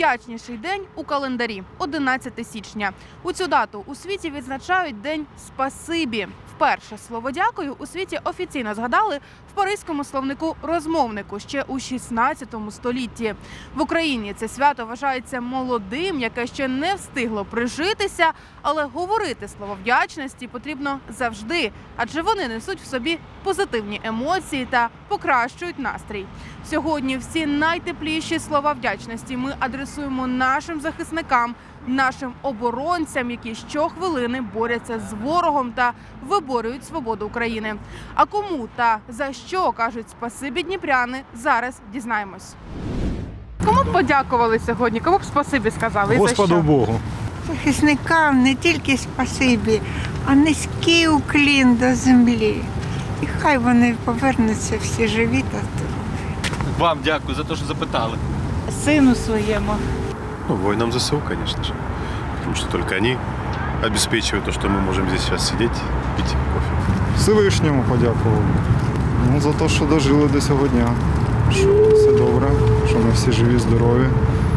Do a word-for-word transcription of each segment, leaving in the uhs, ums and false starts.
Найвдячніший день у календарі – одинадцяте січня. У цю дату у світі відзначають День спасибі. Вперше слово «дякую» у світі офіційно згадали в паризькому словнику-розмовнику ще у шістнадцятому столітті. В Україні це свято вважається молодим, яке ще не встигло прижитися, але говорити слово вдячності потрібно завжди, адже вони несуть в собі позитивні емоції та покращують настрій. Сьогодні всі найтепліші слова вдячності ми адресуємо нашим захисникам, нашим оборонцям, які щохвилини борються з ворогом та виборюють свободу України. А кому та за що кажуть спасибі дніпряни, зараз дізнаємось. Кому б подякували сьогодні? Кому б спасибі сказали? І Господу за що? Богу. Захисникам не тільки спасибі, а низький уклін до землі. І хай вони повернуться всі живі та здорові. Вам дякую за те, що запитали. Сину своєму. Ну, воинам ЗСУ, конечно же. Потому что только они обеспечивают то, что мы можем здесь сейчас сидеть, пить кофе. Всевишньому подякував. Ну, за те, що дожили до цього дня. Що все добре, що ми всі живі, здорові.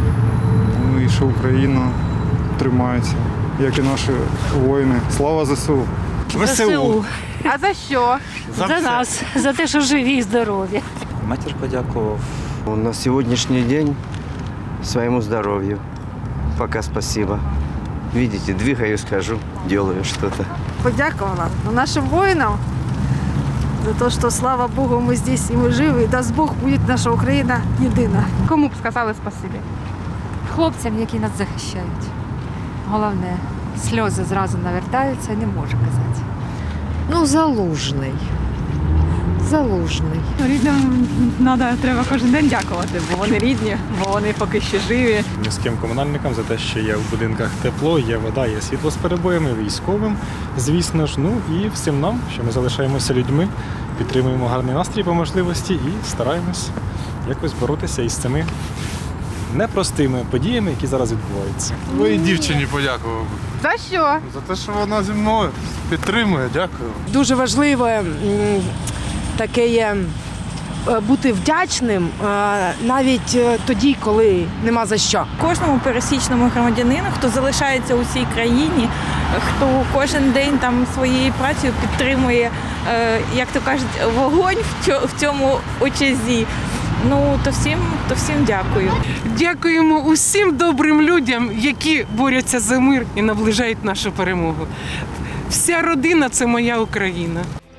Ну і що Україна тримається, як і наші воїни. Слава ЗСУ! ЗСУ. А за що? За, за нас, за те, що живі і здорові. Матір подякував. На сьогоднішній день своєму здоров'ю. Пока спасибо. Видите, двигаюсь, хожу, делаю что-то. Подякувала нашим воїнам за те, що, слава Богу, ми здесь і ми живі. І дасть Бог, буде наша Україна єдина. Кому б сказали спасибі? Хлопцям, які нас захищають. Головне, сльози зразу навертаються, не можу казати. Ну, Залужний. Залужний. Рідним надо, треба кожен день дякувати, бо вони рідні, бо вони поки ще живі. Міським комунальникам за те, що є в будинках тепло, є вода, є світло з перебоями, військовим, звісно ж. Ну і всім нам, що ми залишаємося людьми, підтримуємо гарний настрій по можливості і стараємось якось боротися із цими непростими подіями, які зараз відбуваються. Моїй дівчині подякував. За що? За те, що вона зі мною підтримує, дякую. Дуже важливо м, таке є е, бути вдячним е, навіть е, тоді, коли нема за що. Кожному пересічному громадянину, хто залишається у цій країні, хто кожен день там своєю працею підтримує, е, як то кажуть, вогонь в, цьо, в цьому очазі. Ну, то всім, то всім дякую. Дякуємо усім добрим людям, які борються за мир і наближають нашу перемогу. Вся родина – це моя Україна.